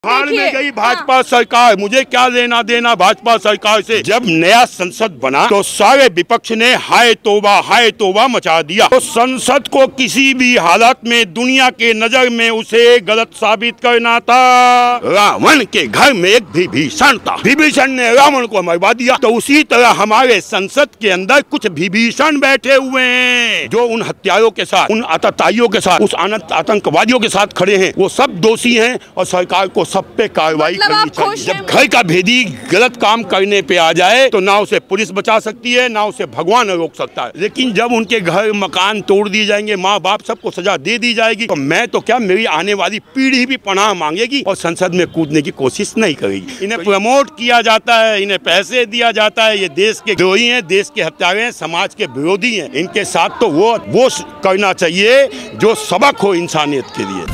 हाल में गई भाजपा सरकार, मुझे क्या लेना देना भाजपा सरकार से। जब नया संसद बना तो सारे विपक्ष ने हाय तौबा मचा दिया। तो संसद को किसी भी हालत में दुनिया के नजर में उसे गलत साबित करना था। रावण के घर में एक विभीषण था, विभीषण ने रावण को मरवा दिया। तो उसी तरह हमारे संसद के अंदर कुछ विभीषण बैठे हुए हैं जो उन हत्यारों के साथ, उन आतताइयों के साथ, उस आतंकवादियों के साथ खड़े हैं। वो सब दोषी हैं और सरकार को सब पे कार्रवाई करनी चाहिए। जब घर का भेदी गलत काम करने पे आ जाए तो ना उसे पुलिस बचा सकती है, ना उसे भगवान रोक सकता है। लेकिन जब उनके घर मकान तोड़ दिए जाएंगे, माँ बाप सबको सजा दे दी जाएगी, तो मैं तो क्या, मेरी आने वाली पीढ़ी भी पनाह मांगेगी और संसद में कूदने की कोशिश नहीं करेगी। इन्हें प्रमोट किया जाता है, इन्हें पैसे दिया जाता है। ये देश के द्रोही हैं, देश के हत्यारे हैं, समाज के विरोधी हैं। इनके साथ तो वो करना चाहिए जो सबक हो इंसानियत के लिए।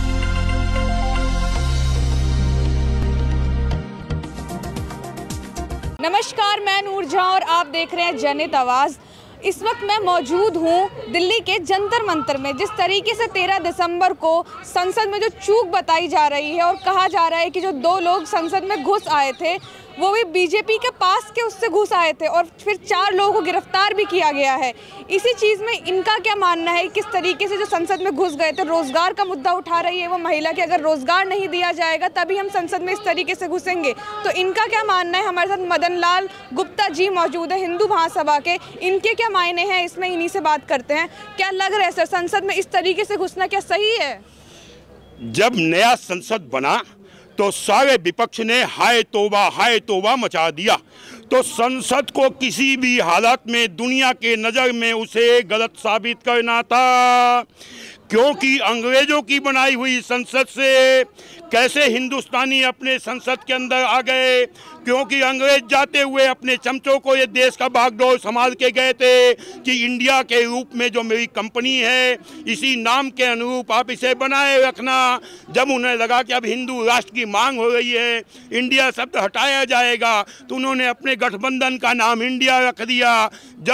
नमस्कार, मैं नूर झा और आप देख रहे हैं जनहित आवाज़। इस वक्त मैं मौजूद हूँ दिल्ली के जंतर मंतर में। जिस तरीके से 13 दिसंबर को संसद में जो चूक बताई जा रही है और कहा जा रहा है कि जो 2 लोग संसद में घुस आए थे वो भी बीजेपी के पास के उससे घुस आए थे और फिर 4 लोगों को गिरफ्तार भी किया गया है। इसी चीज़ में इनका क्या मानना है, किस तरीके से जो संसद में घुस गए थे, रोज़गार का मुद्दा उठा रही है वो महिला कि अगर रोज़गार नहीं दिया जाएगा तभी हम संसद में इस तरीके से घुसेंगे। तो इनका क्या मानना है। हमारे साथ मदन लाल गुप्ता जी मौजूद है हिंदू महासभा के, इनके क्या मायने हैं इसमें, इन्हीं से बात करते हैं। क्या लग रहा है सर, संसद में इस तरीके से घुसना क्या सही है? जब नया संसद बना तो सारे विपक्ष ने हाय तौबा मचा दिया। तो संसद को किसी भी हालत में दुनिया के नज़र में उसे गलत साबित करना था, क्योंकि अंग्रेजों की बनाई हुई संसद से कैसे हिंदुस्तानी अपने संसद के अंदर आ गए, क्योंकि अंग्रेज जाते हुए अपने चमचों को ये देश का बागडोर संभाल के गए थे कि इंडिया के रूप में जो मेरी कंपनी है इसी नाम के अनुरूप आप इसे बनाए रखना। जब उन्हें लगा कि अब हिंदू राष्ट्र की मांग हो रही है, इंडिया शब्द हटाया जाएगा, तो उन्होंने अपने गठबंधन का नाम इंडिया रख दिया।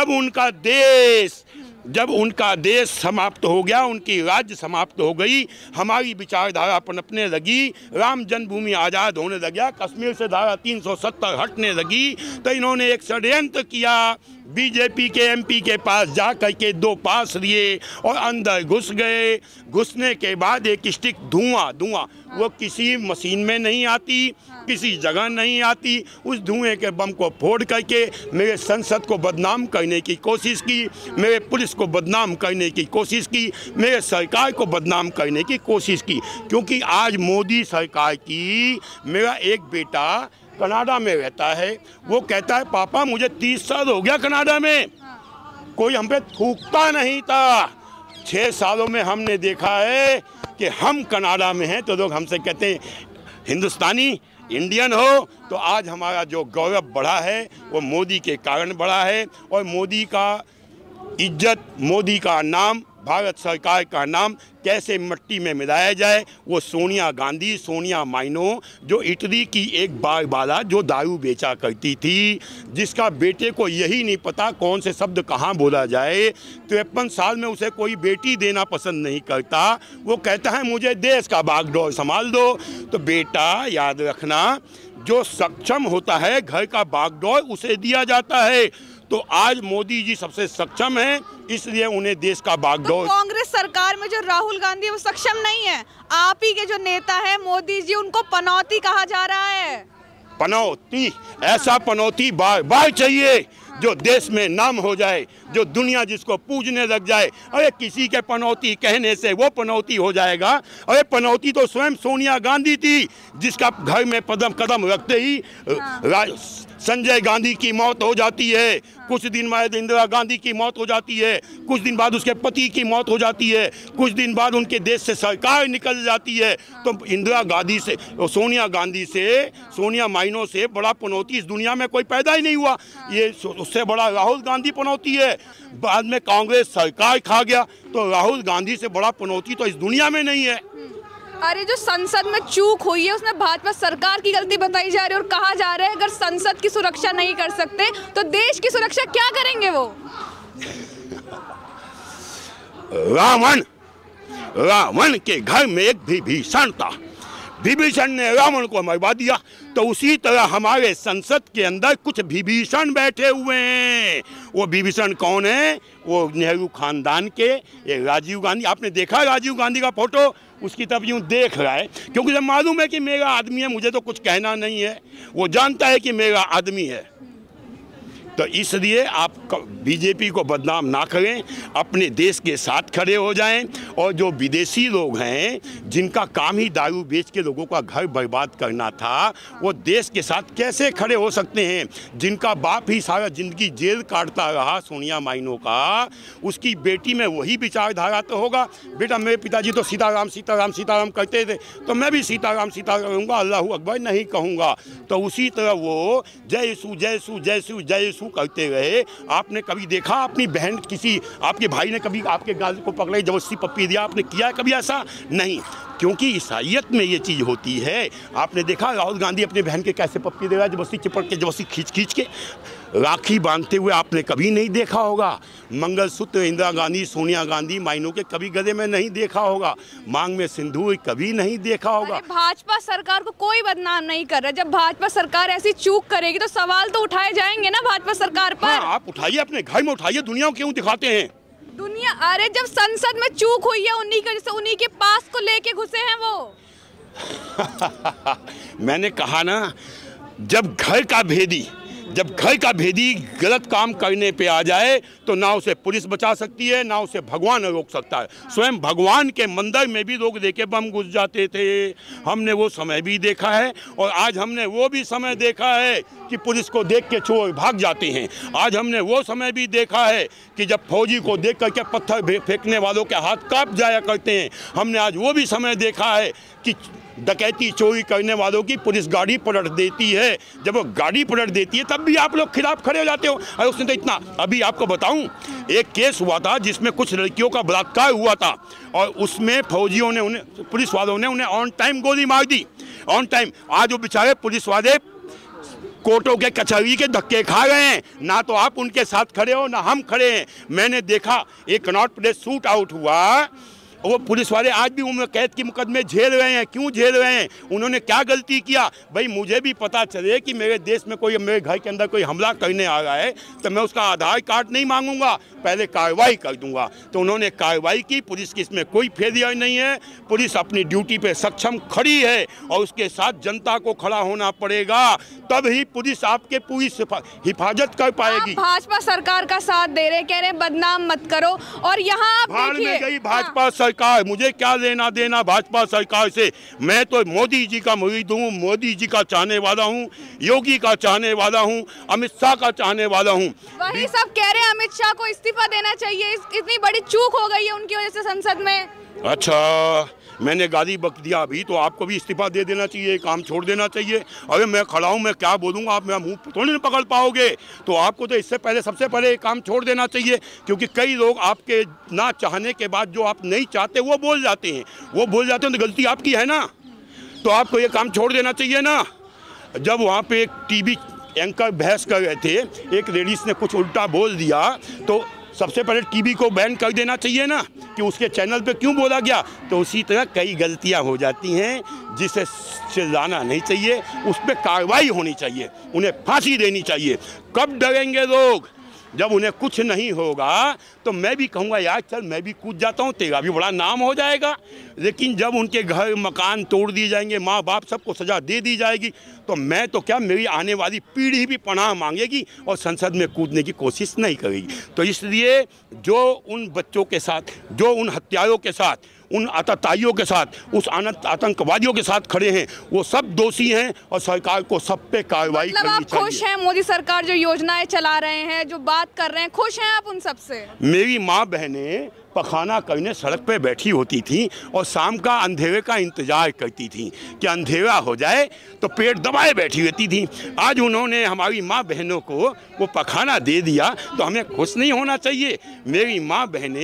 जब उनका देश समाप्त हो गया, उनकी राज्य समाप्त हो गई, हमारी विचारधारा पनपने लगी, राम जन्मभूमि आज़ाद होने लगा, कश्मीर से धारा 370 हटने लगी, तो इन्होंने एक षड्यंत्र किया। बीजेपी के एमपी के पास जा करके 2 पास लिए और अंदर घुस गए। घुसने के बाद एक स्टिक धुआं वो किसी मशीन में नहीं आती, किसी जगह नहीं आती। उस धुएं के बम को फोड़ करके मेरे संसद को बदनाम करने की कोशिश की, मेरे पुलिस को बदनाम करने की कोशिश की, मेरे सरकार को बदनाम करने की कोशिश की। क्योंकि आज मोदी सरकार की, मेरा एक बेटा कनाडा में रहता है, वो कहता है पापा मुझे 30 साल हो गया कनाडा में, कोई हम पे थूकता नहीं था। 6 सालों में हमने देखा है कि हम कनाडा में हैं तो लोग हमसे कहते हैं हिंदुस्तानी, इंडियन हो। तो आज हमारा जो गौरव बढ़ा है वो मोदी के कारण बढ़ा है। और मोदी का इज्जत, मोदी का नाम, भारत सरकार का नाम कैसे मिट्टी में मिलाया जाए, वो सोनिया माइनो, जो इटली की एक बारबाला जो दारू बेचा करती थी, जिसका बेटे को यही नहीं पता कौन से शब्द कहाँ बोला जाए, 53 साल में उसे कोई बेटी देना पसंद नहीं करता। वो कहता है मुझे देश का बागडोर संभाल दो। तो बेटा याद रखना, जो सक्षम होता है घर का बागडोर उसे दिया जाता है। तो आज मोदी जी सबसे सक्षम हैं, इसलिए उन्हें देश का बागडोर। तो कांग्रेस सरकार में जो राहुल गांधी वो सक्षम नहीं है, आप ही के जो नेता है मोदी जी, उनको पनौती कहा जा रहा है। पनौती, ऐसा पनौती बार चाहिए जो देश में नाम हो जाए, जो दुनिया जिसको पूजने लग जाए। अरे किसी के पनौती कहने से वो पनौती हो जाएगा? अरे पनौती तो स्वयं सोनिया गांधी थी, जिसका घर में कदम रखते ही संजय गांधी की मौत हो जाती है, कुछ दिन बाद इंदिरा गांधी की मौत हो जाती है, कुछ दिन बाद उसके पति की मौत हो जाती है, कुछ दिन बाद उनके देश से सरकार निकल जाती है। तो इंदिरा गांधी से, सोनिया माइनो से बड़ा पनौती इस दुनिया में कोई पैदा ही नहीं हुआ। ये उससे बड़ा राहुल गांधी पनौती है। बाद में कांग्रेस सरकार खा गया, तो राहुल गांधी से बड़ा पनौती तो इस दुनिया में नहीं है। अरे जो संसद में चूक हुई है उसमें भाजपा सरकार की गलती बताई जा रही है और कहा जा रहा है अगर संसद की सुरक्षा नहीं कर सकते तो देश की सुरक्षा क्या करेंगे वो? रावण के घर में एक विभीषण था, विभीषण ने रावण को मरवा दिया, तो उसी तरह हमारे संसद के अंदर कुछ विभीषण बैठे हुए हैं। वो विभीषण कौन है? वो नेहरू खानदान के एक राजीव गांधी। आपने देखा राजीव गांधी का फोटो? उसकी तरफ यूँ देख रहा है, क्योंकि जब मालूम है कि मेरा आदमी है, मुझे तो कुछ कहना नहीं है, वो जानता है कि मेरा आदमी है। तो इसलिए आप बीजेपी को बदनाम ना करें, अपने देश के साथ खड़े हो जाएं। और जो विदेशी लोग हैं जिनका काम ही दारू बेच के लोगों का घर बर्बाद करना था, वो देश के साथ कैसे खड़े हो सकते हैं? जिनका बाप ही सारा ज़िंदगी जेल काटता रहा, सोनिया माइनो का, उसकी बेटी में वही विचारधारा तो होगा। बेटा मेरे पिताजी तो सीताराम सीताराम सीताराम करते थे, तो मैं भी सीताराम सीताराम कहूँगा, अल्लाहू अकबर नहीं कहूँगा। तो उसी तरह वो जय यीशु जय यीशु जय यीशु जय यीशु करते रहे। आपने कभी देखा अपनी बहन, किसी आपके भाई ने कभी आपके गाल को पकड़े जबरदस्ती पप्पी दिया? आपने किया है कभी ऐसा? नहीं, क्योंकि ईसाइयत में ये चीज़ होती है। आपने देखा राहुल गांधी अपने बहन के कैसे पप्पी दे रहा है, जबरदस्ती चिपक के, जबरदस्ती खींच के, राखी बांधते हुए आपने कभी नहीं देखा होगा। मंगलसूत्र इंदिरा गांधी सोनिया गांधी माइनों के कभी गले में नहीं देखा होगा। मांग में सिंदूर कभी नहीं देखा होगा। भाजपा सरकार को कोई बदनाम नहीं कर रहा। जब भाजपा सरकार ऐसी चूक करेगी तो सवाल तो उठाए जाएंगे ना भाजपा सरकार पर। हाँ, आप उठाइए, अपने घर में उठाइए, दुनिया को क्यों दिखाते हैं? दुनिया, अरे जब संसद में चूक हुई है उन्हीं का, जैसे उन्हीं के पास को लेके घुसे हैं वो। मैंने कहा ना, जब घर का भेदी गलत काम करने पे आ जाए तो ना उसे पुलिस बचा सकती है, ना उसे भगवान रोक सकता है। स्वयं भगवान के मंदिर में भी लोग देखे बम घुस जाते थे। हमने वो समय भी देखा है, और आज हमने वो भी समय देखा है कि पुलिस को देख के चोर भाग जाते हैं। आज हमने वो समय भी देखा है कि जब फौजी को देख करके पत्थर फेंकने वालों के हाथ कांप जाया करते हैं। हमने आज वो भी समय देखा है कि डकैती चोरी करने वालों की पुलिस गाड़ी पलट देती है। जब वो गाड़ी पलट देती है तब भी आप लोग खिलाफ खड़े हो जाते हो। अरे उसने तो इतना, अभी आपको बताऊं, एक केस हुआ था जिसमें कुछ लड़कियों का बलात्कार हुआ था, और उसमें फौजियों ने उन्हें, पुलिस वालों ने उन्हें ऑन टाइम गोली मार दी, ऑन टाइम। आज वो बेचारे पुलिस वाले कोर्टों के कचहरी के धक्के खा रहे हैं। ना तो आप उनके साथ खड़े हो, ना हम खड़े हैं। मैंने देखा एक कनॉट प्लेस शूट आउट हुआ, वो पुलिस वाले आज भी उम्र कैद की मुकदमे झेल रहे हैं। क्यों झेल रहे हैं? उन्होंने क्या गलती किया? भाई मुझे भी पता चले कि मेरे देश में कोई, मेरे घर के अंदर कोई हमला करने आ रहा है, तो मैं उसका आधार कार्ड नहीं मांगूंगा, पहले कार्रवाई कर दूंगा। तो उन्होंने कार्रवाई की। पुलिस की इसमें कोई फेलियर नहीं है। पुलिस अपनी ड्यूटी पे सक्षम खड़ी है, और उसके साथ जनता को खड़ा होना पड़ेगा, तब ही पुलिस आपके पूरी हिफाजत कर पाएगी। भाजपा सरकार का साथ दे रहे, कह रहे बदनाम मत करो, और यहाँ आप देखिए गई भाजपा सरकार। मुझे क्या लेना देना भाजपा सरकार से? मैं तो मोदी जी का मुरीद हूँ, मोदी जी का चाहने वाला हूँ, योगी का चाहने वाला हूँ, अमित शाह का चाहने वाला हूँ। वही सब कह रहे हैं अमित शाह को इस्तीफा देना चाहिए, इतनी बड़ी चूक हो गई है उनकी वजह से संसद में। अच्छा, मैंने गाली बक दिया अभी, तो आपको भी इस्तीफा दे देना चाहिए, काम छोड़ देना चाहिए। अरे मैं खड़ा हूँ, मैं क्या बोलूँगा, आप मेरा मुंह थोड़ी नहीं पकड़ पाओगे। तो आपको तो इससे पहले, सबसे पहले काम छोड़ देना चाहिए, क्योंकि कई लोग आपके ना चाहने के बाद जो आप नहीं चाहते वो बोल जाते हैं। वो बोल जाते हैं तो गलती आपकी है ना, तो आपको ये काम छोड़ देना चाहिए ना। जब वहाँ पर एक टीवी एंकर बहस कर रहे थे, एक लेडीज़ ने कुछ उल्टा बोल दिया, तो सबसे पहले टीवी को बैन कर देना चाहिए ना, कि उसके चैनल पे क्यों बोला गया। तो उसी तरह कई गलतियां हो जाती हैं जिसे चिल्लाना नहीं चाहिए, उस पर कार्रवाई होनी चाहिए, उन्हें फांसी देनी चाहिए। कब डरेंगे लोग? जब उन्हें कुछ नहीं होगा तो मैं भी कहूँगा यार चल मैं भी कूद जाता हूँ, तेरा भी बड़ा नाम हो जाएगा। लेकिन जब उनके घर मकान तोड़ दिए जाएंगे, माँ बाप सबको सज़ा दे दी जाएगी, तो मैं तो क्या, मेरी आने वाली पीढ़ी भी पनाह मांगेगी और संसद में कूदने की कोशिश नहीं करेगी। तो इसलिए जो उन बच्चों के साथ, जो उन हत्यारों के साथ, उन आतताइयों के साथ, उस आतंकवादियों के साथ खड़े हैं, वो सब दोषी हैं, और सरकार को सब पे कार्रवाई करनी चाहिए। आप खुश हैं मोदी सरकार जो योजनाएं चला रहे हैं, जो बात कर रहे हैं, खुश हैं आप उन सब से? मेरी माँ बहनें पखाना करने सड़क पे बैठी होती थी और शाम का अंधेरे का इंतजार करती थी कि अंधेरा हो जाए तो पेट दबाए बैठी रहती थी। आज उन्होंने हमारी माँ बहनों को वो पखाना दे दिया, तो हमें खुश नहीं होना चाहिए? मेरी माँ बहनें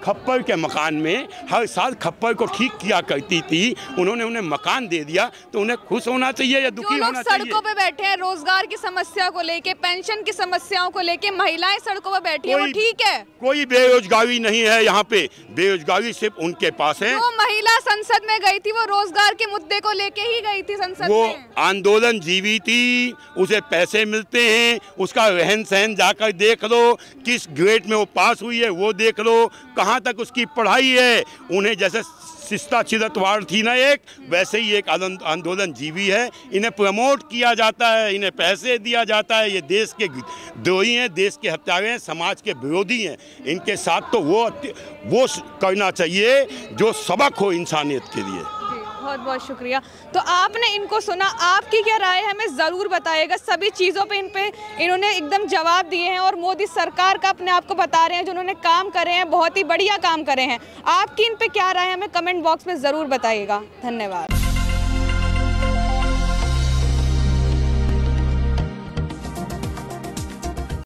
खप्पर के मकान में हर साल खप्पर को ठीक किया करती थी, उन्होंने उन्हें मकान दे दिया, तो उन्हें खुश होना चाहिए या दुखी होना चाहिए? सड़कों पे बैठे हैं रोजगार की समस्या को लेके, पेंशन की समस्याओं को लेके, महिलाएं सड़कों पे बैठी है, वो ठीक है? कोई बेरोजगारी नहीं है यहाँ पे, बेरोजगारी सिर्फ उनके पास है। वो महिला संसद में गई थी, वो रोजगार के मुद्दे को लेके ही गई थी संसद वो में। आंदोलन जीवी थी, उसे पैसे मिलते हैं, उसका रहन सहन जाकर देख लो, किस ग्रेड में वो पास हुई है वो देख लो, कहाँ तक उसकी पढ़ाई है। उन्हें जैसे सिस्ता चिरतवाड़ थी ना एक, वैसे ही एक आंदोलन जीवी है। इन्हें प्रमोट किया जाता है, इन्हें पैसे दिया जाता है। ये देश के द्रोही हैं, देश के हत्यारे हैं, समाज के विरोधी हैं। इनके साथ तो वो करना चाहिए जो सबक हो इंसानियत के लिए। बहुत बहुत शुक्रिया। तो आपने इनको सुना, आपकी क्या राय है हमें ज़रूर बताइएगा। सभी चीज़ों पे इन्होंने एकदम जवाब दिए हैं और मोदी सरकार का अपने आप को बता रहे हैं, जो उन्होंने काम करे हैं बहुत ही बढ़िया काम करे हैं। आपकी इन पे क्या राय है हमें कमेंट बॉक्स में ज़रूर बताइएगा। धन्यवाद।